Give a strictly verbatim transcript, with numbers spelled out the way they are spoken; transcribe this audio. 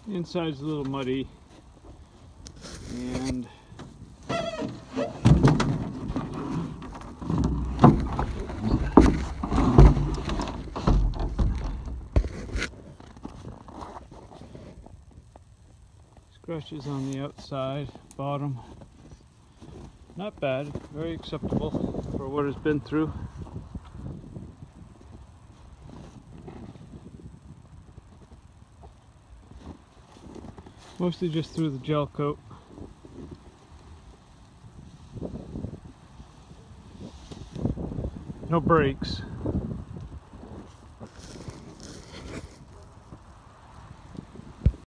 Inside's a little muddy, and scratches on the outside, bottom. Not bad, very acceptable for what it's been through. Mostly just through the gel coat. No brakes.